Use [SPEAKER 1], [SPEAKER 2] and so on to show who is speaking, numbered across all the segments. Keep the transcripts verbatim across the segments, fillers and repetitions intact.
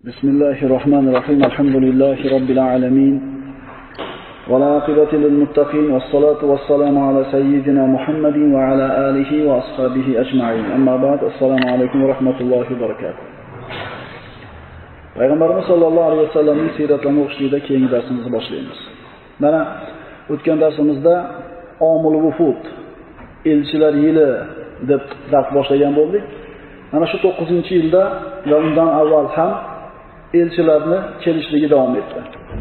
[SPEAKER 1] Bismillahirrahmanirrahim. Elhamdülillahi Rabbil alemin. Ve la akibeti lil muttaqin. Ve salatu ve selamu ala seyyidina Muhammedin ve ala alihi ve ashabihi ecma'in. Amma ba'd. Esselamu aleyküm ve rahmetullahi ve berekatuhu. Peygamberimiz sallallahu aleyhi ve sellem'in siratlarini o'qishlikda keyingi darsimizni boshlaymiz. Mana o'tgan darsimizda Omul Vufud, elchilar yili deb dars boshlagan bo'ldik. Mana shu to'qqizinchi yilda va undan avval ham elchilarni kelishligi davom etdi.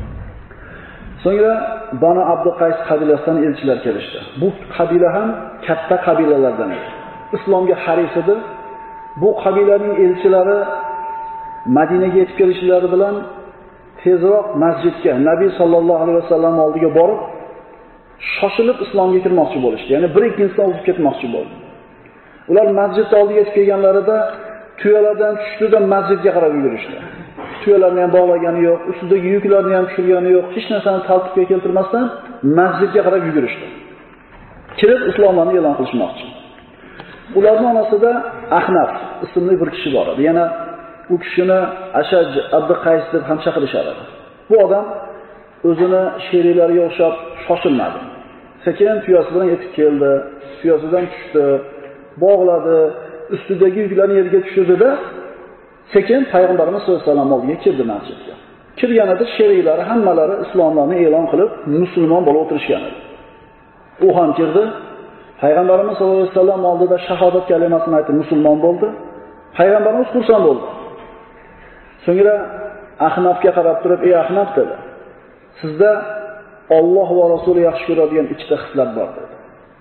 [SPEAKER 1] So'ngra Banu Abduqays qabilasidan elchilar kelishdi. Bu qabila ham katta qabilalardan edi. Islomga haris edi. Bu qabilaning elchilari Madinaga yetib kelishlari bilan tezroq masjidga, Nabiy sallallohu alayhi vasallam oldiga borib, shoshilib islomga kirmoqchi bo'lishdi. Ya'ni bir-ikki inson o'tib ketmoqchi bo'ldi. Ular masjid oldiga yetib kelganlarida tuyalardan tushdi-da masjidga qarab yurishdi. Tuyalarni ham bog'lagani yo'q, ustidagi yuklarni ham tushirgani yo'q, hech narsani tartibga keltirmasdan masjidga qarab yugurishdi. Kirib islomlarni e'lon qilishmoqchi. Ularning orasida Ahnaf ismli bir kishi bor edi. Yana u kishini Ashaj Abduqays deb ham chaqirishar edi. Bu odam o'zini sheriklariga o'xshab shoshilmadi. Sekin tuyasi bilan yetib keldi, tuyasidan tushdi, bog'ladi, ustidagi yuklarni yerga tushirdi-da, sekin payg'ambarimiz sollallohu alayhi vasallam oldiga kirdi masjidga. Kirganida sheriklari hammalari islomlarni e'lon qilib, musulmon bo'lib o'tirishgan edi. U ham kirdi. Payg'ambarimiz sollallohu alayhi vasallam oldida shahodat kalimasini aytib musulmon bo'ldi. Payg'ambarimiz xursand bo'ldi. So'ngra Ahnafga qarab turib, "Ey Ahnaf" dedi. "Sizda Alloh va Rasuli yaxshi ko'radigan ikkita xislat bor" dedi.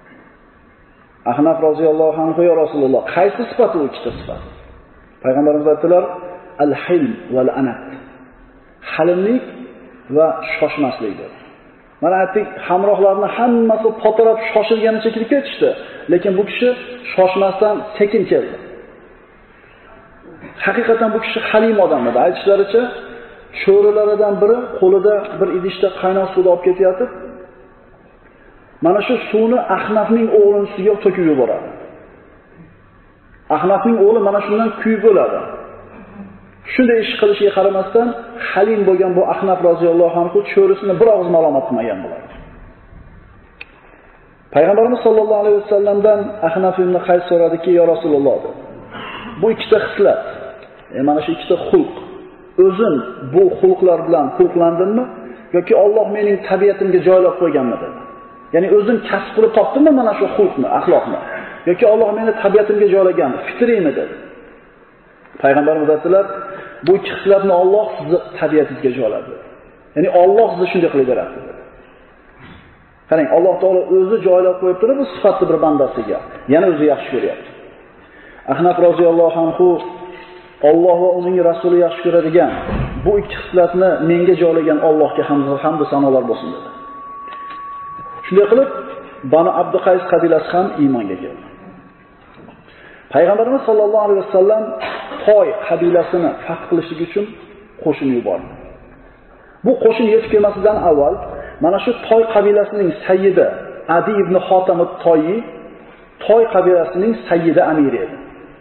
[SPEAKER 1] Ahnaf roziyallohu anhu: "Ya Rasululloh, qaysi sifat u ikkita sifat?" Payg'ambarimiz aytdilar: "Al-hilm val anat." Halimlik va shoshmaslik dedi. Mana aytdik, hamrohlarning hammasi potirab shoshilganicha kirib ketishdi, lekin bu kishi shoshmasdan sekin keldi. Haqiqatan bu kishi halim odam edi. Aytishlaricha, sho'rilaridan biri qo'lida bir idishda qaynoq suvni olib ketayotib, mana shu suvni Ahnafning o'g'lining ustiga to'kib yuboradi. Ahnafning o'g'li mana shundan kuyib o'ladi. Shunday ish qilishiga qaramasdan, halim bo'lgan bu Ahnaf roziyallohu anhu sho'risini bir og'iz malomat qilmagan bo'ladi. Payg'ambarimiz sollallohu alayhi vasallamdan Ahnaf ibn Qays so'radiki: "Ya Rasululloh", dedi. "Bu ikkita xislat, e mana shu ikkita xulq, o'zim bu xulqlar bilan xulqlandimmi yoki Alloh mening tabiatimga joylab qo'yganmi?" dedi. Ya'ni o'zim kasb qilib topdimmi mana shu xulqni, axloqni yoki Alloh meni tabiatimga joylaganmi, fitriymi dedi. Payg'ambarimiz aytdilar: "Bu ikki xislatni Alloh sizni tabiatingizga joyladi. Ya'ni Alloh sizni shunday qilib beradi" dedi. Qarang, Alloh taolo o'zi joylab qo'yib turib, bu sifatli bir bandasiga, yana o'zi yaxshi ko'ryapti. Ahnaf roziyallohu anhu Alloh va uning rasuli yaxshi ko'radigan bu ikki xislatni menga joylagan Allohga hamd va sanolar bo'lsin dedi. Shunday qilib, Banu Abduqays qabilasi ham iymonga keldi. Payg'ambarimiz sollallohu alayhi vasallam Toy qabilasini fath qilishlik uchun qo'shin yubordi. Bu qo'shin yetib kelmasidan avval mana shu Toy qabilasining sayyidi Adi ibn Hotam at-Toyi Toy qabilasining sayyidi amiri edi.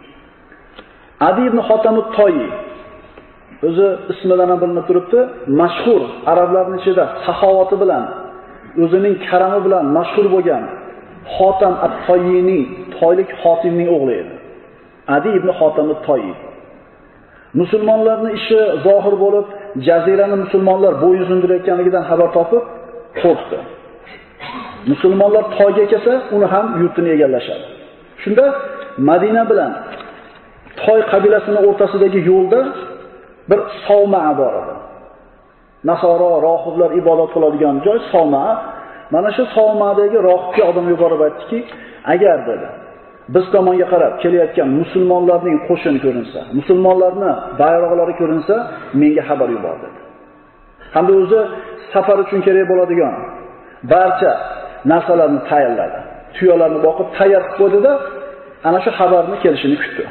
[SPEAKER 1] Adi ibn Hotam at-Toyi o'zi ismidan ham bilinib turibdi, mashhur arablarning ichida saxovati bilan, o'zining karami bilan mashhur bo'lgan Hotam at-Toyining, Toylik Hotimning o'g'li edi. Adi ibn Hotam at-Toyi. Musulmonlarning ishi zohir bo'lib, jazirani musulmonlar bo'y uzundirayotganligidan xabar topib, qo'rqdi. Musulmonlar Toyga kelsa, uni ham yurtini egallashadi. Shunda Madina bilan Toy qabilasining o'rtasidagi yo'lda bir Sovma bor edi. Nasoro rohiblar ibodat qiladigan joy Sovma. Mana shu Sovmadagi rohibga odam yuborib aytdiki, "Agar" dedi, "biz tomonga qarab kelayotgan musulmonlarning qo'shini ko'rinsa, musulmonlarning bayroqlari ko'rinsa, menga xabar yubor" dedi. Hamda o'zi safar uchun kerak bo'ladigan barcha narsalarni tayyorladi. Tuyalarni boqib tayyor qilib qo'ydi-da, ana shu xabarni kelishini kutdi.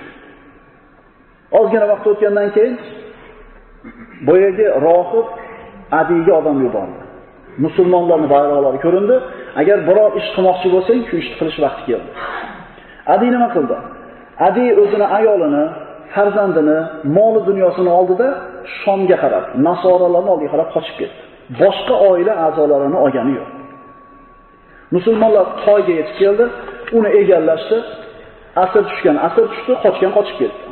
[SPEAKER 1] Ozgina vaqt o'tgandan keyin boyagi rohib Adiga odam yubordi. Musulmonlarning bayroqlari ko'rindi. Agar biror ish qilmoqchi bo'lsang, shu ishni qilish vaqti keldi. Adi nima qildi? Adi o'zini ayolini, farzandini, mol dunyosini oldida Shomga qarab, nasoralarning oldiga qarab qochib ketdi. Boshqa oila a'zolarini olgani yo'q. Musulmonlar Toyga yetib keldi, uni egallashdi. Asr tushgan, asr tushdi, qochgan qochib ketdi.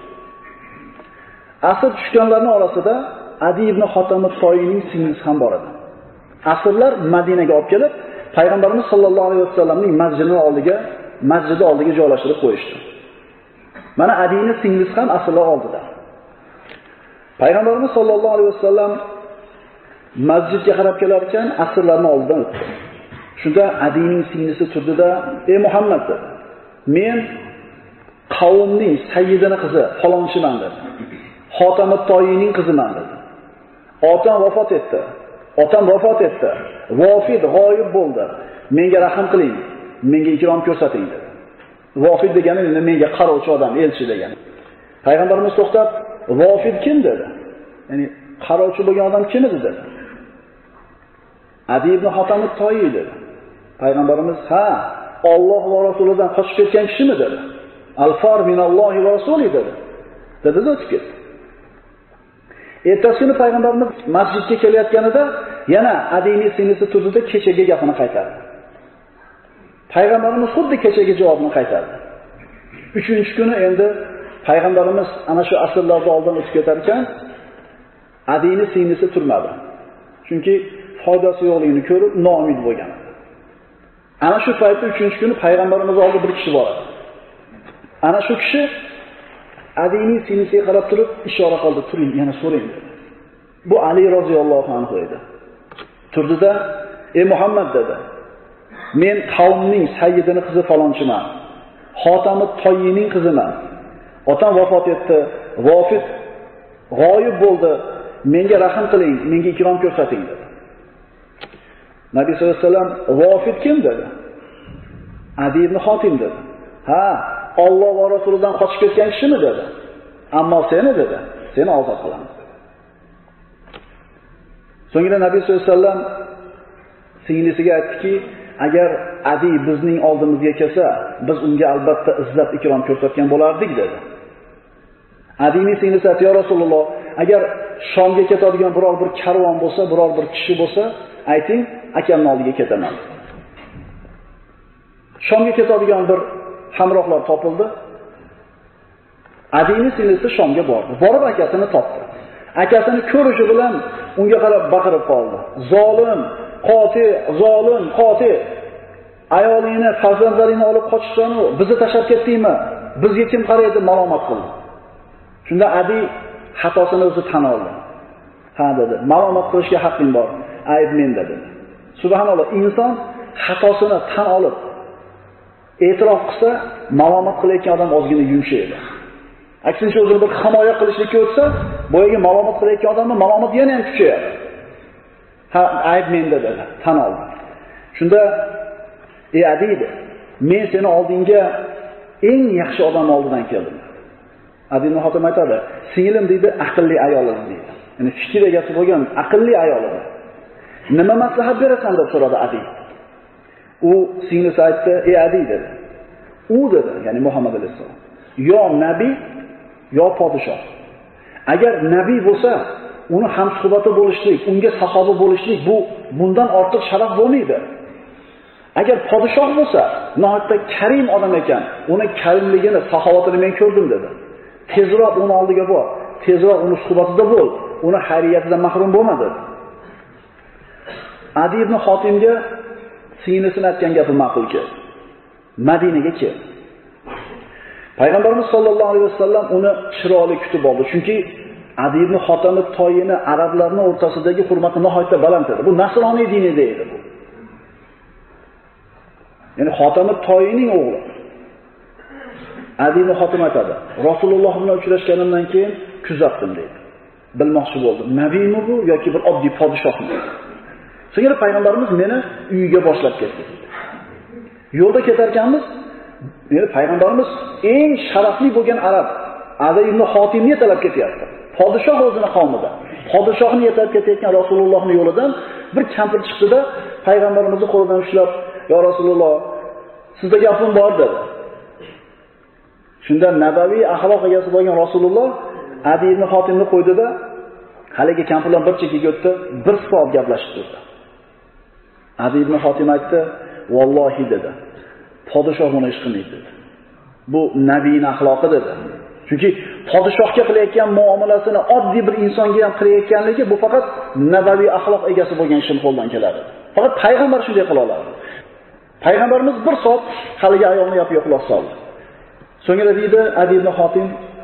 [SPEAKER 1] Asr tushganlarning orasida Adi ibn Hotam Toyining singlisi ham bor edi. Asrlar Madinaga olib kelib, Payg'ambarimiz sollallohu alayhi vasallamning masjidining oldiga, masjidi oldiga joylashtirib qo'yishdi. Mana Adining singlisi ham asrlar oldida. Payg'ambarimiz sollallohu alayhi vasallam masjidga qarab kelar ekan, asrlarning oldidan o'tdi. Shunda Adining singlisi turdida, "Ey Muhammad," dedi. "Men qavmning sayyidining qizi falonchiman," dedi. "Xotam Toyining qiziman," dedi. "Otam vafot etdi. Otam vafot etdi. Vofid g'oyib bo'ldi. Menga rahim qiling, menga ikrom ko'rsating," dedi. Vofid degani endi menga qarovchi odam, elchi degani. Payg'ambarimiz to'xtab, "Vofid kim?" dedi. Ya'ni qarovchi bo'lgan odam kim edi dedi. "Adi ibn Hotam Toyi," dedi. Payg'ambarimiz, "Ha, Alloh va Rasulidan qochib ketgan kishimi?" dedi. "Al-far minallohi va rasuli," dedi. Dedi o'tib ketdi. Ertasi kuni Payg'ambarimiz masjidga kelayotganida yana Adining singlisi turdida kechagi gapini qaytardi. Payg'ambarimiz xuddi kechagi javobini qaytardi. Uchinchi kuni endi Payg'ambarimiz ana shu asrlarda oldin o'tib ketar ekan, Adining singlisi turmadi. Chunki foydasi yo'qligini ko'rib noumid bo'lgan. Ana shu paytda uchinchi kuni Payg'ambarimiz oldiga bir kishi boradi. Ana shu kishi Adining singlisiga qarab turib ishora qildi, "Turing, yana so'rang," dedi. Bu Ali roziyallohu anhu edi. Turdida, "Ey Muhammad," dedi. "Men qavmning sayyidining qizi falonchiman. Xotami Toyining qiziman. Otam vafot etdi. Vofid g'oyib bo'ldi. Menga rahim qiling, menga ikrom ko'rsating," dedi. Nabiy sollallohu alayhi vasallam, "Vofid kim?" dedi. "Adi ibn Hotim," dedi. "Ha, Alloh va Rasulidan qochib ketgan kishimi?" dedi. "Ammo seni," dedi, "seni ozod qilamiz." So'ngra Nabiy sollallohu alayhi vasallam singlisiga aytdiki, "Agar Adi bizning oldimizga kelsa, biz unga albatta izzat ikrom ko'rsatgan bo'lardik," dedi. Adining singlisi aytdi, "Ya Rasululloh, agar Shomga ketadigan biror bir karvon bo'lsa, biror bir kishi bo'lsa, ayting, akamning oldiga ketaman." Shomga ketadigan bir hamrohlar topildi. Adining singlisi Shomga bordi. Borib akasini topdi. Akasini ko'rishi bilan unga qarab baqirib qoldi. "Zolim, qotil, zolim, qotil. Ayolingni, farzandlaringni olib qochishsan-u, bizni tashlab ketdingmi? Bizga kim qaraydi?" malomat qildi. Shunda Adi xatosini o'zi tan oldi. "Ha," dedi. "Malomat qilishga haqqing bor. Ayb menda," dedi. Subhanalloh, inson xatosini tan olib e'tirof qilsa, malomat qilayotgan odam ozgina yumshaydi. Aksincha o'zini bir himoya qilishlikka o'tsa, boyaga malomat qilayotgan odamning malomati yana ham kuchayadi. "Ha, ayb menda," dedi. Tan oldi. Shunda, "Ey Adi, men seni oldingga eng yaxshi odam oldidan keldim." Adi ibn Hotam aytadi, "Singlim," deydi, "aqlli ayolim," deydi. Ya'ni fikr egasi bo'lgan aqlli ayolim. "Nima maslahat berasan?" deb so'radi Adi. U singlisi aytdi, "Ey Adi," dedi. "U," dedi, ya'ni Muhammad alayhisalom, "yo nabiy, yo podshoh. Agar nabiy bo'lsa, uni hamsuhbati bo'lishlik, unga sahoba bo'lishlik, bu bundan ortiq sharaf bo'lmaydi. Agar podshoh bo'lsa, nihoyatda karim odam ekan, uni karimligini, saxovatini men ko'rdim," dedi. "Tezroq uni oldiga bor, tezroq uni suhbatida bo'l, uni xayriyatidan mahrum bo'lma," dedi. Adi ibn Hotimga singlisining aytgan gapi ma'qul keldi. Madinaga keldi. Payg'ambarimiz sollallohu alayhi vasallam uni chiroyli kutib oldi, chunki Adi ibn Hotam Toyini arablarning o'rtasidagi hurmati nihoyatda baland edi. Bu nasroniy dinida edi bu. Ya'ni Hotam Toyining o'g'li. Adi ibn Hotam aytadi, "Rasululloh bilan uchrashganimdan keyin kuzatdim," deydi. Bilmoqchi bo'ldim, nabiymi bu yoki bir oddiy podshohmi? So'ngra payg'ambarimiz meni uyiga boshlab ketdi. Yo'lda ketarkanmiz, meni payg'ambarimiz eng sharafli bo'lgan arab Adi ibn Hotimni yetalab ketyapti. Podshoh o'zining qavmida. Podshohni yetalab ketayotgan Rasulullohning yo'lidan bir kampir chiqdi-da, payg'ambarimizni qo'lidan ushlab, "Ya Rasululloh, sizda gapim bor," dedi. Shunda nabaviy axloq egasi bo'lgan Rasululloh Adi ibn Hotimni qo'ydi-da, Haligi kampirlar bir chekkaga o'tdi, bir soat gaplashib turdi. Adi ibn Hotim aytdi, "Vallohi" dedi. "Podshoh buni ish qilmaydi" dedi. Bu nabiyning axloqi dedi. Chunki podshohga qilayotgan muomalasini oddiy bir insonga ham qilayotganligi bu faqat nabaviy axloq egasi bo'lgan kishining qo'ldan keladi. Faqat payg'ambar shunday qila oladi. Payg'ambarimiz bir soat haligi ayolni yopib yo'qlab soldi. So'ngra deydi Adi ibn Hotim,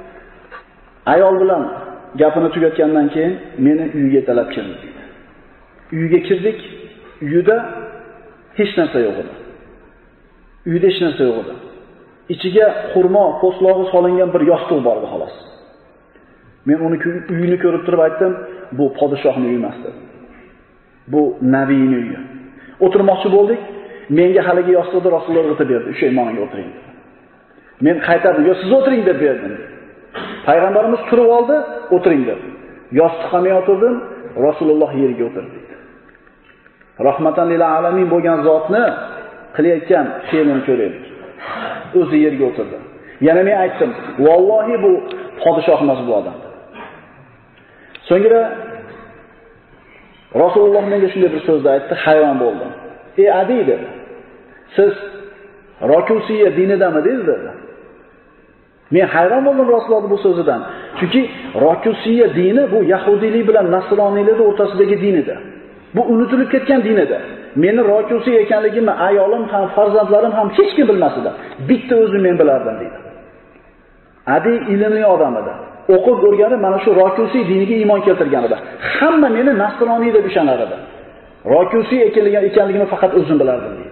[SPEAKER 1] ayol bilan gapini tugatgandan keyin meni uyiga talab keldi dedi. Uyiga kirdik. Uyida hech narsa yo'q edi. Uyida hech narsa yo'q edi. Ichiga xurmo po'stlog'i solingan bir yostiq bor edi xolos. Men uni uyini ko'rib turib aytdim, bu podshohning uyi emas dedim. Bu nabiyning uyi. O'tirmoqchi bo'ldik. Menga haligi yostiqni Rasululloh o'tib berdi. O'sha imoniga o'tiring dedi. Men qaytardim, "Yo, siz o'tiring" deb berdim. Payg'ambarimiz turib oldi, "O'tiring" dedi. Yostiqqa men o'tirdim, Rasululloh yerga o'tirdi. Rahmatan lil alamin bo'lgan zotni qilayotgan fe'lini ko'raylik. O'zi yerga o'tirdi. Yana men aytdim, "Vallohi bu podshoh emas bu odam." So'ngra Rasululloh menga shunday bir so'zni aytdi, hayron bo'ldim. "Ey Adi" dedi. "Siz Rokusiya dinidamidingiz?" dedi. Men hayron bo'ldim Rasulullohning bu so'zidan. Chunki Rokusiya dini bu yahudiylik bilan nasroniylik o'rtasidagi din edi. Bu unutilib ketgan din edi. Meni Rokusi ekanligimni ayolim ham, farzandlarim ham hech kim bilmas edi. Bitta o'zim men bilardim dedi. Adi ilmli odam edi. O'qib o'rganib mana shu Rokusi diniga iymon keltirgan edi. Hamma meni nasroniy deb ishonar edi. Rokusi ekanligimni faqat o'zim bilardim dedi.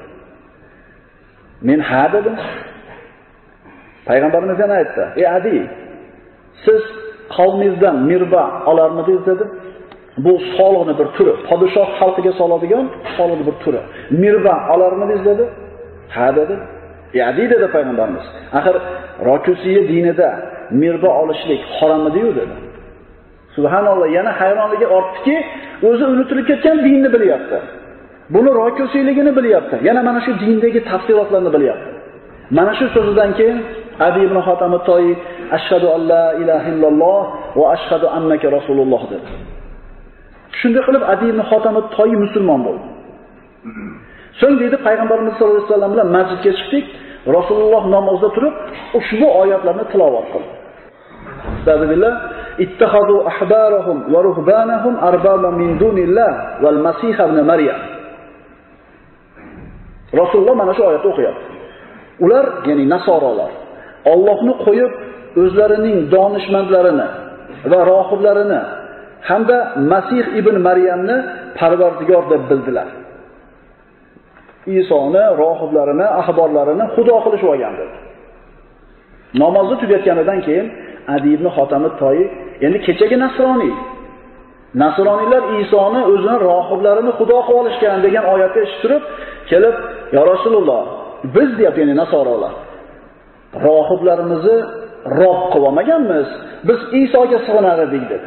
[SPEAKER 1] Men ha dedim. Payg'ambarimiz yana aytdi, "Ey Adi, siz qavmingizdan mirba olarmidingiz?" dedi. Bu soliqning bir turi, podshoh xalqiga soladigan soliqning bir turi. "Mirba olarmidingiz?" dedi. "Ha" dedi. "Ey Adi" dedi payg'ambarimiz, "Axir Rokusiya dinida mirba olishlik harommi-yu" dedi. Subhanalloh, yana hayronligi ortdiki, o'zi unutilib ketgan dinni bilyapti. Buni Rokusiyligini bilyapti. Yana mana shu dindagi tafsilotlarni bilyapti. Mana shu so'zidan keyin Adi ibn Hotim at-Toyi "Ashhadu an la ilaha illalloh va ashhadu annaka rasululloh" dedi. Shunday qilib Adi ibn Hotim at-Toyi musulmon bo'ldi. So'ng dedi payg'ambarimiz sollallohu alayhi vasallam bilan masjidga chiqdik. Rasululloh namozda turib ushbu oyatlarni tilovat qildi. Bismillah, ittakhadu ahbarahum va ruhbanahum arbaban min dunillah val masih ibn Maryam. Rasululloh mana shu oyatni o'qiyapti. Ular, ya'ni nasoralar, Allohni qo'yib o'zlarining donishmandlarini va rohiblarini hamda Masih ibn Maryamni Parvardigor deb bildilar. Isoni, rohiblarini, ahborlarini xudo qilishib olgan dedi. Namozni tugatganidan keyin Adi ibn Hotim at-Toyi, endi kechagi nasroniy. Nasroniylar Isoni o'zini rohiblarini xudo qilib olishgan degan oyatni eshitib, kelib, "Ya Rasululloh, biz deyapti, ya'ni nasoralar, rohiblarimizni rob qilib olmaganmiz, biz Isoga sig'inar edik" dedi.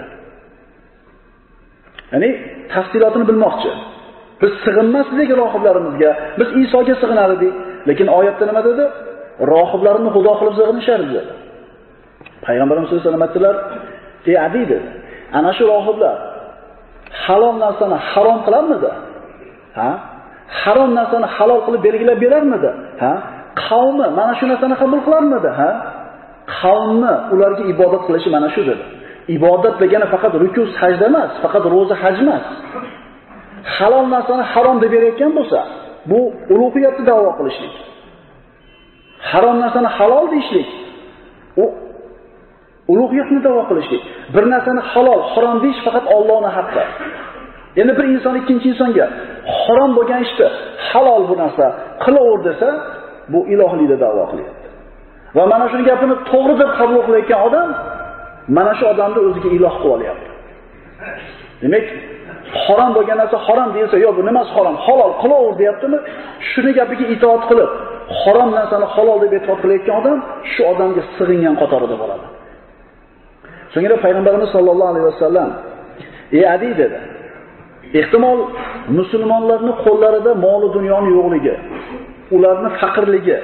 [SPEAKER 1] Ya'ni tafsilotini bilmoqchi. Biz sig'inmasdik rohiblarimizga, biz Isoga sig'inar edik. Lekin oyatda nima dedi? Rohiblarini xudo qilib sig'inishar dedi. Payg'ambarimiz sollallohu alayhi vasallam aytdilar, "Ey Adi" dedi, "Ana shu rohiblar halol narsani harom qilarmidi? Ha? Harom narsani halol qilib belgilab berarmidi? Ha? Qavmi mana shu narsani qabul qilarmidi? Ha? Qavmni ularga ibodat qilishi mana shu" dedi. Ibodat degani faqat ruku, sajda emas, faqat roza, haj emas. Halol narsani harom deb berayotgan bo'lsa, bu ulug'iyatni da'vo qilishlik. Harom narsani halol deyishlik, u ulug'iyatni da'vo qilishlik. Bir narsani halol, harom deyish faqat Allohning haqqi. Endi bir inson ikkinchi insonga harom bo'lgan ishni halol bu narsa qilaver desa, bu ilohlikni da'vo qilyapti. Va mana shu gapini to'g'ri deb qabul qilayotgan odam mana shu odamni o'ziga iloh qilib olyapti. Demak, harom bo'lgan narsa harom desa, yo'q bu nima harom, halol qilaver deyaptimi? Shuni gapiga itoat qilib, harom narsani halol deb itoat qilayotgan odam shu odamga sig'ingan qatorida bo'ladi. So'ngra payg'ambarimiz sollallohu alayhi vasallam, "Ey Adi" dedi, "Ehtimol musulmonlarning qo'llarida mol-u dunyoning yo'qligi, ularning faqirligi,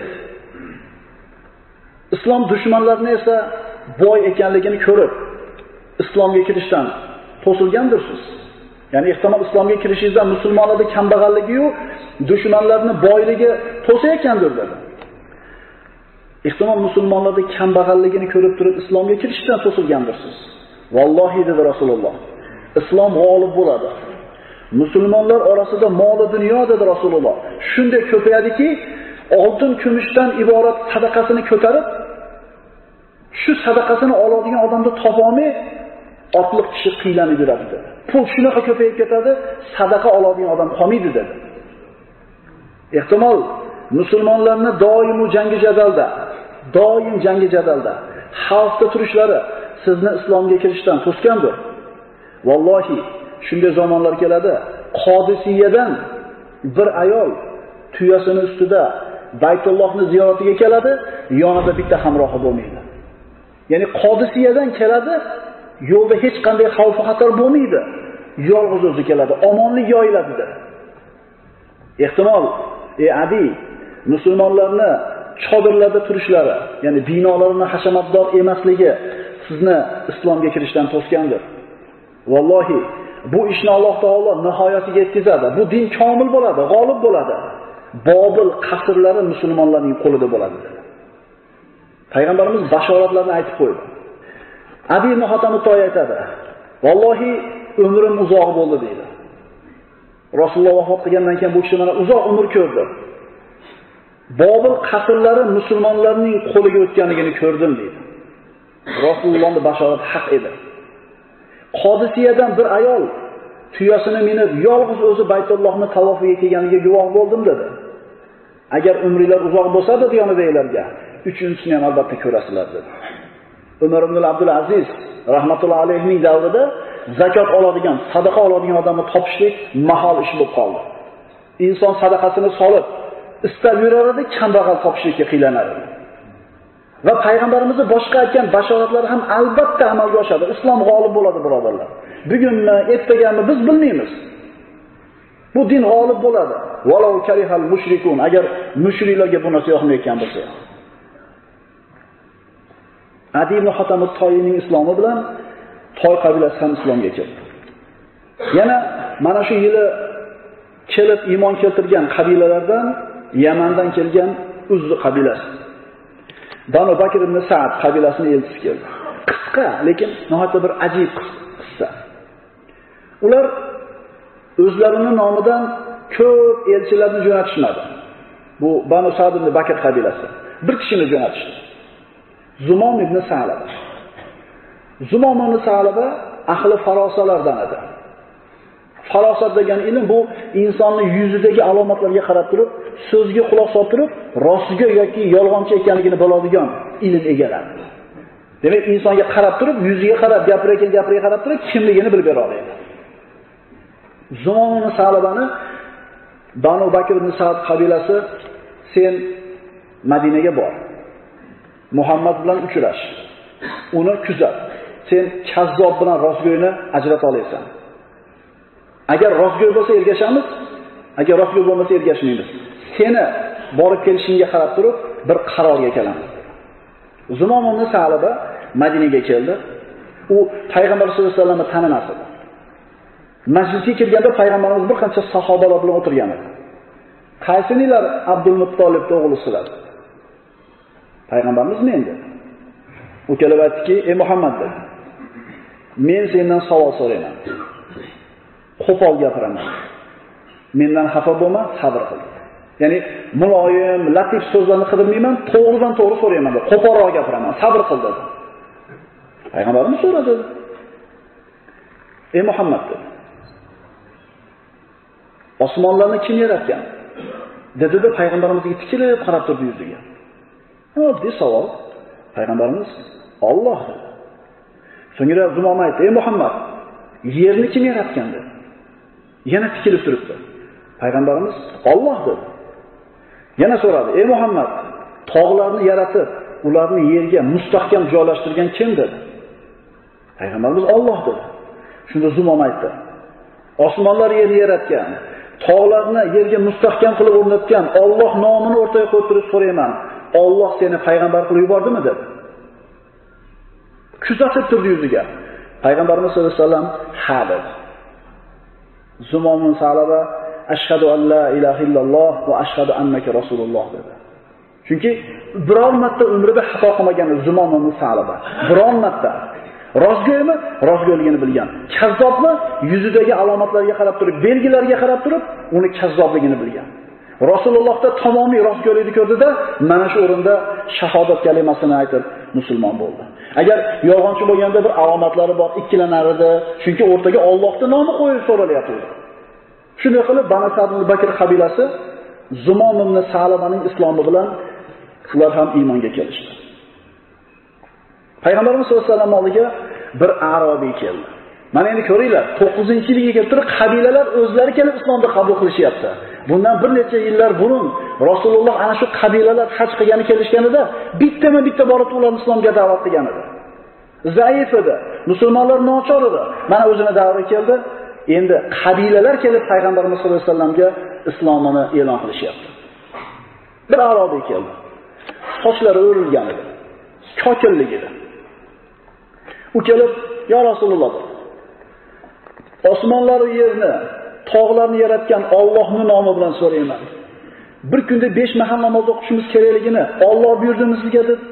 [SPEAKER 1] islom dushmanlarini esa boy ekanligini ko'rib, islomga kirishdan to'silgandirsiz. Ya'ni ehtimol islomga kirishingizda musulmonlarda kambag'alligi-yu, dushmanlarning boyligi to'sayotgandir dedi. Ehtimol musulmonlarda kambag'alligini ko'rib turib islomga kirishdan to'silgandirsiz. Vallohi dedi Rasululloh. Islom g'olib bo'ladi. Musulmonlar orasida moli dunyo dedi Rasululloh. Shunday ko'payadiki, oltin kumushdan iborat sadaqasini ko'tarib, shu sadaqasini oladigan odamni topolmay otliq kishi qiylanib yuradi dedi. Pul shunaqa ko'payib ketadi, sadaqa oladigan odam qolmaydi dedi. Ehtimol musulmonlarni doim jangi jadalda, doim jangi jadalda xavfda turishlari sizni islomga kirishdan to'sgandir. Vallohi shunday zamonlar keladi. Qodisiyadan bir ayol tuyasini ustida Baytullohni ziyoratiga keladi, yonida bitta hamrohi bo'lmaydi. Ya'ni Qodisiyadan keladi, yo'lda hech qanday xavf xatar bo'lmaydi. Yolg'iz o'zi keladi, omonlik yoyiladi dedi. Ehtimol, ey Adi, musulmonlarni chodirlarda turishlari, ya'ni binolarning hashamatdor emasligi sizni islomga kirishdan to'sgandir. Vallohi bu ishni Alloh taolo nihoyasiga yetkazadi. Bu din komil bo'ladi, g'olib bo'ladi. Bobil qasrlari musulmonlarning qo'lida bo'ladi dedi. Payg'ambarimiz bashoratlarni aytib qo'ydi. Abi ibn Hatam To'y aytadi. Vallohi umrim uzoq bo'ldi deydi. Rasululloh vafot qilgandan keyin bu kishi mana uzoq umr ko'rdi. Bobil qasrlari musulmonlarning qo'liga o'tganligini ko'rdim deydi. Rasulullohning bashorati haq edi. Qodisiyadan bir ayol tuyasini minib yolg'iz o'zi Baytullohni tavofiga kelganiga guvoh bo'ldim dedi. Agar umringlar uzoq bo'lsa dedi yonidaglarga, uchinchisini ham albatta ko'rasizlar dedi. Umar ibn Abdul Aziz rahmatullohi alayhining davrida zakot oladigan, sadaqa oladigan odamni topishlik mahol ish bo'lib qoldi. Inson sadaqasini solib istab yurar edi, kambag'al topishlikka qiylanar edi. Va payg'ambarimizning boshqa aytgan bashoratlari ham albatta amalga oshadi. Islom g'olib bo'ladi, birodarlar. Bugunmi, ertagami biz bilmaymiz. Bu din g'olib bo'ladi. Walau karihal mushrikun, agar mushriklarga bu narsa yoqmayotgan bo'lsa. Adi ibn Hatam To'yining islomi bilan To'y qabilasi ham islomga kirdi. Yana mana shu yili kelib iymon keltirgan qabilalardan Yamandan kelgan Uzzi qabilasi. Banu Bakr ibn Sa'd qabilasini elchisi keldi. Qisqa, lekin nihoyatda bir ajib qissa. Ular o'zlarining nomidan ko'p elchilarni jo'natishmadi. Bu Banu Sa'd ibn Bakr qabilasi. Bir kishini jo'natishdi. Zumom ibn Sa'laba. Zumom ibn Sa'laba ahli farosalardan edi. Farosat degan ilm bu insonning yuzidagi alomatlarga qarab turib, so'zga quloq solib turib, rostga yoki yolg'onchi ekanligini biladigan ilm egalari. Demak, insonga qarab turib, yuziga qarab, gapirayotgan gapiriga qarab turib, kimligini bilib bera oladi. Zumom ibn Sa'labani Banu Bakr ibn Sa'd qabilasi sen Madinaga bor. Muhammad bilan uchrash. Uni kuzat. Sen kazzob bilan rostgo'yni ajrata olasan. Agar rostgo'y bo'lsa ergashamiz, agar rostgo'y bo'lmasa ergashmaymiz. Seni borib kelishingga qarab turib bir qarorga kelamiz. Zumom ibn Sa'laba Madinaga keldi. U payg'ambar sollallohu alayhi vasallamni tanimas edi. Masjidga kirganda payg'ambarimiz bir qancha sahobalar bilan o'tirgan edi. Qaysinilar Abdul Muttolibning o'g'lisilar? Payg'ambarimiz men dedi. U kelib aytdiki, "Ey Muhammad" dedi. "Men sendan savol so'rayman. Qo'pol gapiraman. Mendan xafa bo'lma, sabr qil." Ya'ni muloyim, latif so'zlarni qidirmayman, to'g'ridan to'g'ri so'rayman dedi. Qo'polroq gapiraman, sabr qil dedi. Payg'ambarimiz so'radi. "Ey Muhammad" dedi. "Osmonlarni kim yaratgan?" dedi-da payg'ambarimizga tikilib qarab turdi yuziga. Oddiy savol. Payg'ambarimiz Alloh dedi. So'ngra Zumom aytdi: "Ey Muhammad, yerni kim yaratgan?" dedi. Yana tikilib turibdi. Payg'ambarimiz Alloh dedi. Yana so'radi: "Ey Muhammad, tog'larni yaratib, ularni yerga mustahkam joylashtirgan kim?" dedi. Payg'ambarimiz Alloh dedi. Shunda Zumom aytdi: "Osmonlar yerni yaratgan, tog'larni yerga mustahkam qilib o'rnatgan Alloh nomini o'rtaga qo'yib turib so'rayman. Alloh seni payg'ambar qilib yubordimi?" dedi. Kuzatib turdi yuziga. Payg'ambarimiz sollallohu alayhi vasallam ha dedi. Zumom ibn Salaba ashhadu an la ilaha illalloh va ashhadu annaka rasululloh dedi. Chunki biror marta umrida xato qilmagan Zumom ibn Salaba. Biror marta rostgo'ymi? Rostgo'yligini bilgan. Kazzobmi? Yuzidagi alomatlarga qarab turib, belgilarga qarab turib, uni kazzobligini bilgan. Rasulullohda tamomiy rostgo'ylikni ko'rdida, mana shu o'rinda shahodat kalimasini aytib musulmon bo'ldi. Agar yolg'onchi bo'lganda bir alomatlari bor, ikkilanar edi, chunki o'rtaga Allohning nomi qo'yib so'ralyapti. Shunday qilib Banu Sa'd al-Bakr qabilasi Zumom ibn Salabaning islomi bilan ular ham iymonga kelishdi. Payg'ambarimiz sollallohu alayhi vasallam oldiga bir Arobiy keldi. Mana endi ko'ringlar, to'qqizinchi yilga kelib turib qabilalar o'zlari kelib islomni qabul qilishyapti. Bundan bir necha yillar burun Rasululloh ana shu qabilalar haj qilgani kelishganida bittama-bitta borib ularni islomga da'vat qilgan edi. Zaif edi, musulmonlar nochor edi. Mana o'zini davri keldi. Endi qabilalar kelib Payg'ambarimiz sollallohu alayhi vasallamga islomini e'lon qilishyapti. Bir Arobiy keldi. Sochlari o'rilgan edi. Kokillik edi. U kelib, "Ya Rasululloh, osmonlar va yerni, tog'larni yaratgan Allohning nomi bilan so'rayman. Bir kunda besh mahal namoz o'qishimiz kerakligini Alloh buyurdimi sizga?" dedi.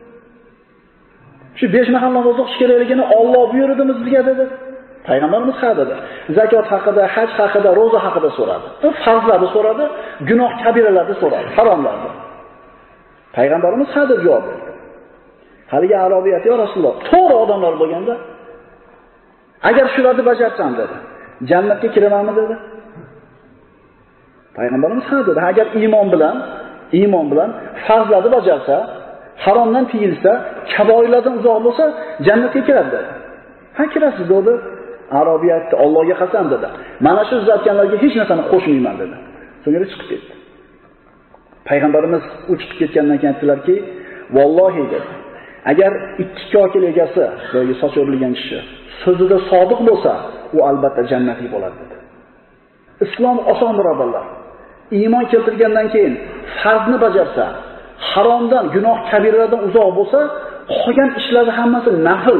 [SPEAKER 1] Shu besh mahal namoz o'qish kerakligini Alloh buyurdimi sizga dedi. Payg'ambarimiz ha dedi. Zakot haqida, haj haqida, roza haqida so'radi. Farzlarni so'radi, gunoh kabiralarni so'radi, haromlarni. Payg'ambarimiz ha deb javob berdi. Haligi Arobiyat, "Ya Rasululloh, to'g'ri odamlar bo'lganda, agar shularni bajarsam dedi, jannatga kiramanmi?" dedi. Payg'ambarimiz ha dedi. Agar iymon bilan, iymon bilan farzlarni bajarsa, haromdan tiyilsa, kaboirlardan uzoq bo'lsa, jannatga kiradi dedi. "Ha, kirasiz" dedi. Arobiyat Allohga qasam dedi. "Mana shu zotlarga hech narsani qo'shmayman" dedi. So'ngra chiqib ketdi. Payg'ambarimiz u chiqib ketgandan keyin aytdilarki, "Vallohi" dedi. Agar ikki kokil egasi, yoki soch o'rilgan kishi so'zida sodiq bo'lsa, u albatta jannatiy bo'ladi dedi. Islom oson birodarlar. Iymon keltirgandan keyin farzni bajarsa, haromdan, gunoh kabiralardan uzoq bo'lsa, qolgan ishlarni hammasi nafl.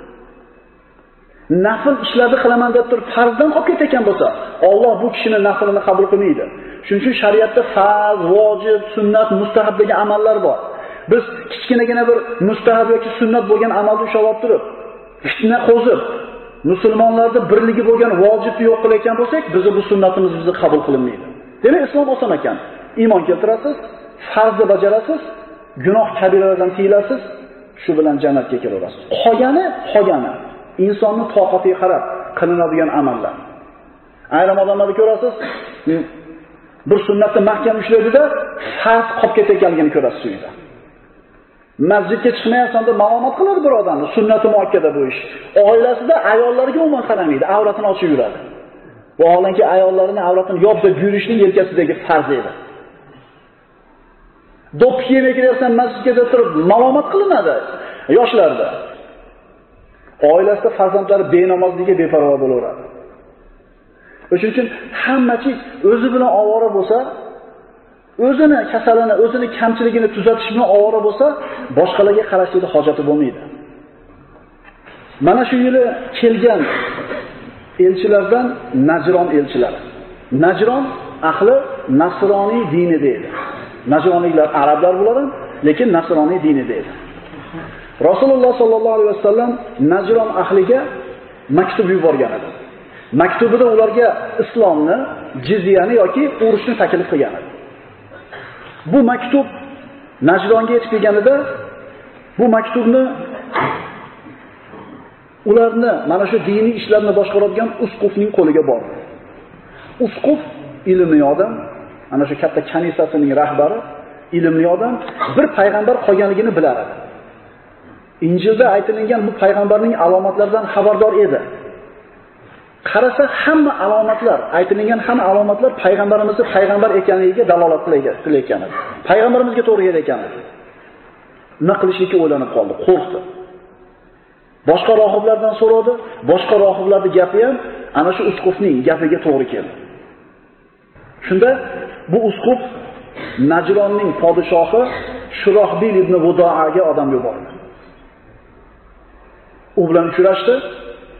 [SPEAKER 1] Nafl ishlarni qilaman deb turib farzdan qolib ketgan bo'lsa, Alloh bu kishining naflini qabul qilmaydi. Shuning uchun shariatda farz, vojib, sunnat, mustahab degan amallar bor. Biz kichkinagina bir mustahab yoki sunnat bo'lgan amalni ushlab olib turib, fitna qo'zib, musulmonlarda birligi bo'lgan vojibni yo'q qilayotgan bo'lsak, bizni bu sunnatimiz bizni qabul qilinmaydi. Demak, islom oson ekan. Iymon keltirasiz, farzni bajarasiz, gunoh kabiralardan tiyilasiz, shu bilan jannatga kiraverasiz. Qolgani, qolgani insonning toqatiga qarab qilinadigan amallar. Ayrim odamlarni ko'rasiz, bir sunnatni mahkam ushlaydi-da, farz qolib ketayotganligini ko'rasiz uyda. Masjidga chiqmayapsan deb ma'lumot qiladi bir odamni, sunnati muakkada bu ish. Oilasida ayollariga umuman qaramaydi, avratini ochib yuradi. Vaholanki ayollarining avratini yopib yurishning yelkasidagi farz edi. Do'ppi yemay kelayotgan masjidga turib ma'lumot qilinadi yoshlarda. Oilasida farzandlari benamozligiga beparvo bo'laveradi. O'shuning uchun hammachi o'zi bilan ovora bo'lsa, o'zini kasalini, o'zini kamchiligini tuzatish bilan ovora bo'lsa, boshqalarga qarashlikda hojati bo'lmaydi. Mana shu yili kelgan elchilardan Najron elchilari. Najron ahli nasroniy dinida edi. Najroniylar arablar bo'lar, lekin nasroniy dinida edi. Rasululloh sollallohu alayhi vasallam Najron ahliga maktub yuborgan edi. Maktubida ularga islomni, jizyani yoki urushni taklif qilgan edi. Bu maktub Najronga yetib kelganida bu maktubni ularni mana shu diniy ishlarni boshqaradigan usqufning qo'liga bordi. Usquf ilmli odam, ana shu katta kanisasining rahbari, ilmli odam, bir payg'ambar qolganligini bilar edi. Injilda aytilgan bu payg'ambarning alomatlaridan xabardor edi. Qarasa hamma alomatlar, aytilgan hamma alomatlar payg'ambarimizning payg'ambar ekanligiga dalolat qilayotgan edi. Payg'ambarimizga to'g'ri ekan edi. Nima qilishlikka o'ylanib qoldi, qo'rqdi. Boshqa rohiblardan so'radi, boshqa rohiblarning gapi ham ana shu usqufning gapiga to'g'ri keldi. Shunda bu usquf Najronning podshohi Shurohbil ibn Vudoaga odam yubordi. U bilan uchrashdi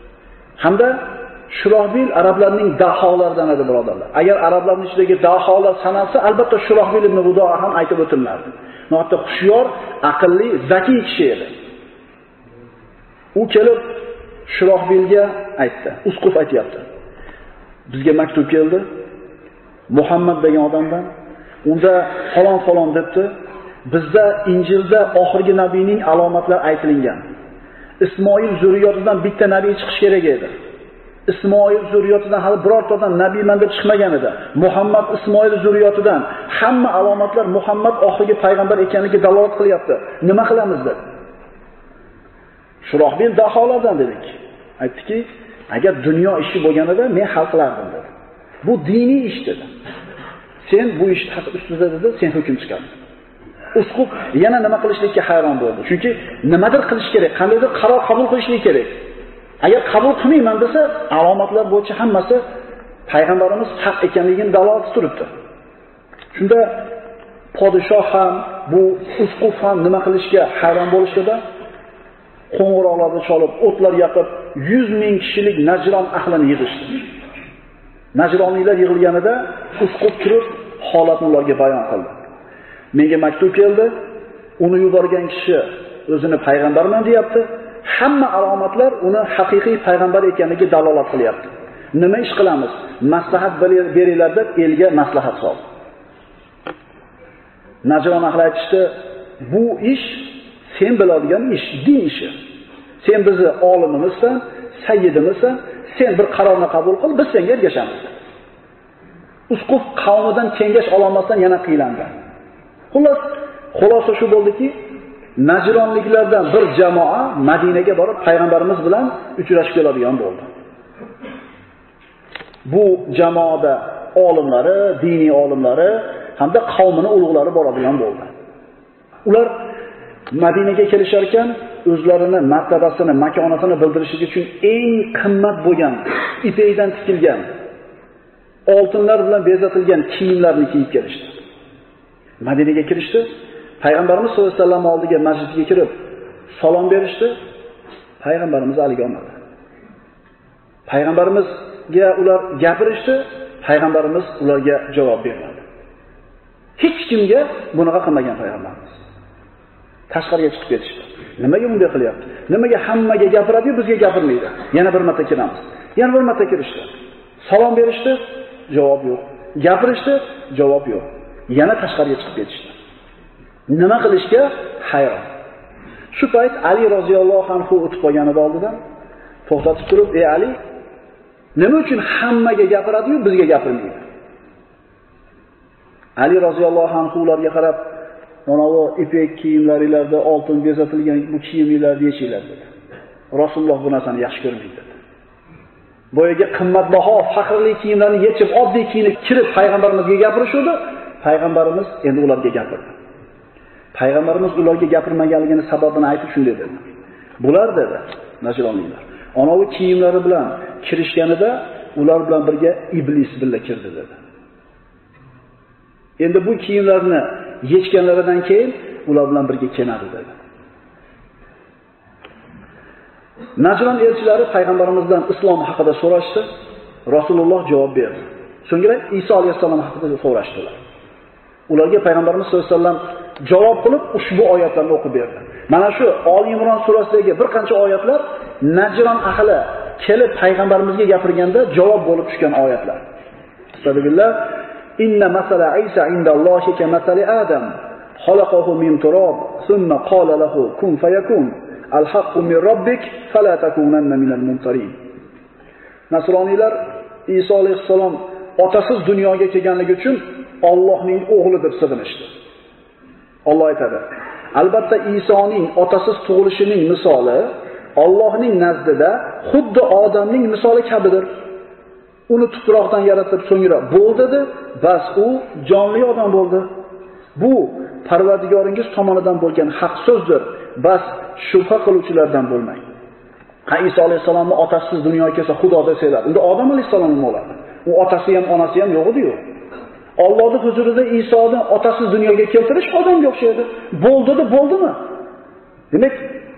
[SPEAKER 1] Hamda Shurohbil arablarning daholaridan edi, birodarlar. Agar arablarning ichidagi daholar sanalsa, albatta Shurohbil ibn Budoa ham aytib o'tiladi. No'xta xushyor, aqlli, zakiy kishi edi. U kelib Shurohbilga aytdi. Usquf aytayapti. Bizga maktub keldi. Muhammad degan odamdan. Unda falon falon debdi. Bizda Injilda oxirgi nabiyning alomatlari aytilgan. Ismoil zurriyotidan bitta nabiy chiqish kerak edi. Ismoil zurriyotidan hali birortadan nabiyman deb chiqmagan edi. Muhammad Ismoil zurriyotidan. Hamma alomatlar Muhammad oxirgi payg'ambar ekanligiga dalolat qilyapti. Nima qilamiz deb. Shurohbil daholardan dedik. Aytdiki, agar dunyo ishi bo'lganida men hal qilardim dedi. Bu diniy ish dedi. Sen bu ish haqi ustida dedi, sen hukm chiqar. Usquf yana nima qilishlikka hayron bo'ldi. Chunki nimadir qilish kerak, qandaydir qaror qabul qilishlik kerak. Agar qabul qilmayman desa, alomatlar bo'yicha hammasi payg'ambarimiz haq ekanligini dalolat turibdi. Shunda podshoh ham, bu usquf ham nima qilishga hayron bo'lishdi-da, qo'ng'iroqlarni chalib, o'tlar yoqib, yuz ming kishilik Najron ahlini yig'ishdi. Najroniylar yig'ilganida usquf turib, holatni ularga bayon qildi. Menga maktub keldi. Uni yuborgan kishi o'zini payg'ambarman deyapti. Hamma alomatlar uni haqiqiy payg'ambar ekanligiga dalolat qilyapti. Nima ish qilamiz? Maslahat beringlar deb elga maslahat soldi. Najron ahli aytishdi, bu ish sen biladigan ish, din ishi. Sen bizni olimimizsan, sayyidimizsan, sen bir qarorni qabul qil, biz senga ergashamiz. Usquf qavmidan kengash ololmasdan yana qiylandi. Xullas, xulosa shu bo'ldiki, Najronliklardan bir jamoa Madinaga borib payg'ambarimiz bilan uchrashib keladigan bo'ldi. Bu jamoada olimlari, diniy olimlari hamda qavmini ulug'lari boradigan bo'ldi. Ular Madinaga kelishar ekan, o'zlarini martabasini, makonatini bildirish uchun eng qimmat bo'lgan, ipakdan tikilgan, oltinlar bilan bezatilgan kiyimlarni kiyib kelishdi. Madinaga kirishdi. Payg'ambarimiz sollallohu alayhi vasallam oldiga masjidga kirib salom berishdi. Payg'ambarimiz aliga olmadi. Payg'ambarimizga ular gapirishdi. Payg'ambarimiz ularga javob bermadi. Hech kimga bunaqa qilmagan payg'ambarimiz. Tashqariga chiqib ketishdi. Nimaga bunday qilyapti? Nimaga hammaga gapiradi-yu, bizga gapirmaydi? Yana bir marta kiramiz. Yana bir marta kirishdi. Salom berishdi, javob yo'q. Gapirishdi, javob yo'q. Yana tashqariga chiqib ketishdi. Nima qilishga hayron. Shu payt Ali roziyallohu anhu o'tib qolganida oldidan to'xtatib turib, "Ey Ali, nima uchun hammaga gapiradi-yu, bizga gapirmaydi?" Ali roziyallohu anhu ularga qarab, "Mana bu ipek kiyimlaringizda oltin bezatilgan bu kiyimlarni yechinglar" dedi. Rasululloh bu narsani yaxshi ko'rmaydi dedi. Boyaga qimmatbaho, faxrli kiyimlarni yechib, oddiy kiyinib kirib payg'ambarimizga gapirishdi. Payg'ambarimiz endi ularga gapirdi. Payg'ambarimiz ularga gapirmaganligini sababini aytib shunday dedi. Bular dedi, Najroniylar, ana bu kiyimlari bilan kirishganida ular bilan birga iblis birga kirdi dedi. Endi bu kiyimlarni yechganlaridan keyin ular bilan birga keladi dedi. Najron elchilari payg'ambarimizdan islom haqida so'rashdi. Rasululloh javob berdi. So'ngra Iso alayhisalom haqida so'rashdilar. Ularga payg'ambarimiz sollallohu alayhi vasallam javob qilib ushbu oyatlarni o'qib berdi. Mana shu Oli Imron surasidagi bir qancha oyatlar Najron ahli kelib payg'ambarimizga gapirganda javob bo'lib tushgan oyatlar. Estağfirullah. Inna masala Isa indallohi kamathali Adam. Xalaqahu min turab, thumma qala lahu kun fayakun. Al-haqqu min robbik fala takunanna minal mumtarin. Nasroniylar Iso alayhisalom otasiz dunyoga kelganligi uchun Allohning o'g'li deb sig'inishdi. Alloh aytadi: "Albatta Isoning otasiz tug'ilishining misoli Allohning nazdida xuddi odamning misoli kabidir. Uni tuproqdan yaratib so'ngra bo'ldidi, bas u jonli odam bo'ldi. Bu Parvardigoringiz tomonidan bo'lgan haq so'zdir. Bas shubha qiluvchilardan bo'lmang." Ha, Iso alayhisalomning otasiz dunyoga kelsa Xudo desanglar, unda Odam alayhisalom nima bo'ladi? U otasi ham, onasi ham yo'q edi-yu. Allohning huzurida Isoni otasiz dunyoga keltirish odamga o'xshaydi. Bo'ldi-da, bo'ldimi? Demak,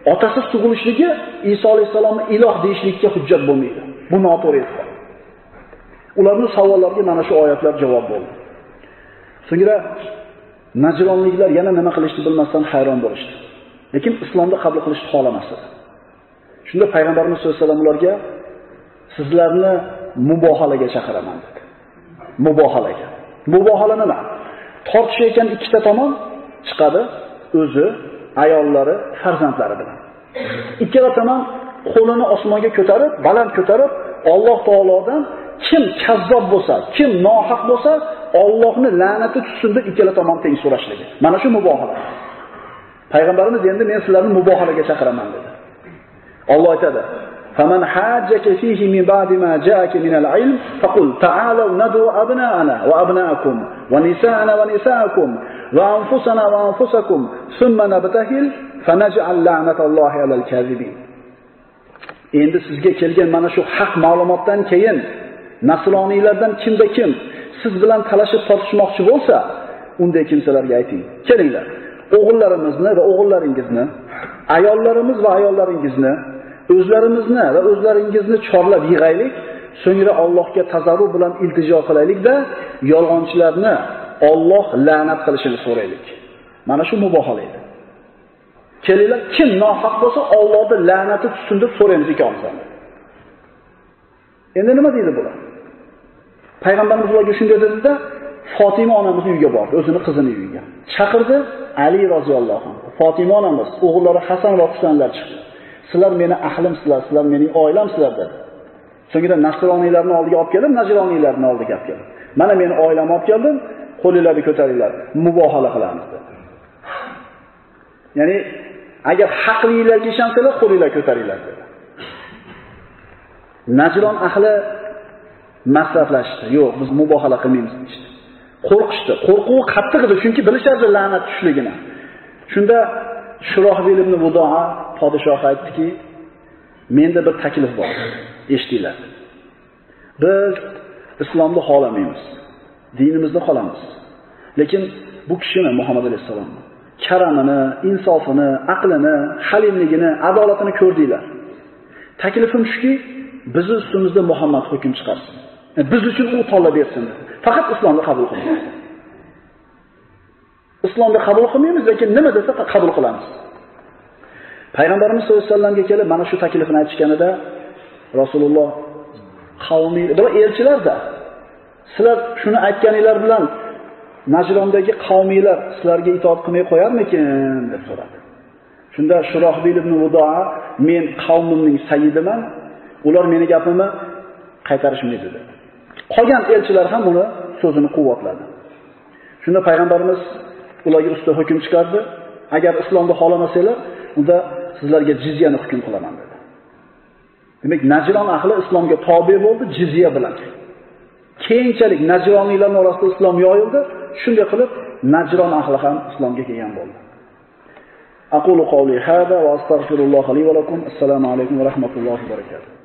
[SPEAKER 1] otasiz tug'ilishligi Iso alayhisalomni iloh deyishlikka hujjat bo'lmaydi. Bu noto'g'ri e'tiqod. Ularning savollariga mana shu oyatlar javob bo'ldi. So'ngra Najronliklar yana nima qilishni bilmasdan hayron bo'lishdi. Lekin islomni qabul qilishni xohlamasdi. Shunda payg'ambarimiz sollallohu alayhi vasallam ularga sizlarni mubohalaga chaqiraman dedi. Mubohalaga. Mubohala nima? Tortishayotgan ikkita tomon chiqadi, o'zi, ayollari, farzandlari bilan. Ikkala tomon qo'lini osmonga ko'tarib, baland ko'tarib, Alloh taolodan kim kazzob bo'lsa, kim nohaq bo'lsa, Allohni la'nati tutsin deb ikkala tomon teng so'rashligi. Mana shu mubohala. Payg'ambarimiz endi men sizlarni mubohalaga chaqiraman dedi. Alloh aytadi: "Faman hajjaka fihi min ba'di ma ja'aka min al-'ilm faqul ta'alu nad'u abna'ana wa abna'akum wa nisa'ana wa nisa'akum wa anfusana wa anfusakum thumma nabtahil fanaj'al la'natallahi 'alal kadhibin." Endi sizga kelgan mana shu haq ma'lumotdan keyin nasroniylardan kimda kim siz bilan talashib tortishmoqchi bo'lsa, unday kimsalarga ayting. Kelinglar, o'g'illarimizni va o'g'illaringizni, ayollarimiz va ayollaringizni, o'zlarimizni va o'zlaringizni chorlab yig'aylik, so'ngra Allohga tazarru bilan iltijo qilaylik-da, yolg'onchilarni Alloh la'nat qilishini so'raylik. Mana shu mubohala edi. Kelinglar, kim nohaq bo'lsa, Allohning la'nati tutsin deb so'raymiz ikkovimizdan. Endi nima deydi bular? Payg'ambarimiz ularga shunday dedi-da, Fatima onamizni uyiga bordi, o'zini qizini uyiga. Chaqirdi Ali roziyallohu anhu. Fatima onamiz, o'g'illari Hasan va Husaynlar chiqdi. Sizlar meni ahlimsizlar, sizlar mening oilamsizlar dedi. So'ngra nasroniylarni oldiga olib kelib, najroniylarni oldiga olib keldi. Mana meni oilamni olib keldim, qo'linglarni ko'taringlar, mubohala qilamiz dedi. Ya'ni agar haqlilarga ishonsalar, qo'linglar ko'taringlar dedi. Najron ahli maslahatlashdi. Yo'q, biz mubohala qilmaymiz dedi. Qo'rqishdi. Qo'rquv qattiq edi, chunki bilishardi la'nat tushligini. Shunda Shurohbil ibn Vudoa podshoh aytdiki, menda bir taklif bor. Eshitinglar. Biz islomni xohlamaymiz. Dinimizni xohlamiz. Lekin bu kishini Muhammad alayhisalomni karamini, insofini, aqlini, halimligini, adolatini ko'rdinglar. Taklifim shuki, biz ustimizda Muhammad hukm chiqarsin. Yani biz uchun u tanlab bersin. Faqat islomni qabul qilmaymiz. Islomni qabul qilmaymiz, lekin nima desa qabul qilamiz. Payg'ambarimiz sollallohu alayhi vasallamga kelib mana shu taklifni aytishganida Rasululloh qavmi, bular elchilarda, sizlar shuni aytganinglar bilan Najrondagi qavmiylar sizlarga itoat qilmay qo'yarmikin deb so'radi. Shunda Shurohbil ibn Vudoa, men qavmimning sayyidiman, ular meni gapimni qaytarishmaydi dedi. Qolgan elchilar ham uni so'zini quvvatladi. Shunda payg'ambarimiz ularga usta hukm chiqardi. Agar islomni xohlamasanglar, unda sizlarga jizyani hukm qilaman dedi. Demak, Najron ahli islomga tobe bo'ldi jizya bilan. Keyinchalik Najroniylarning orasida islom yoyildi. Shunday qilib Najron ahli ham islomga kelgan bo'ldi. Aqulu qawli hada va astaghfirulloh li va lakum. Assalomu alaykum va rahmatullohi va barakatuh.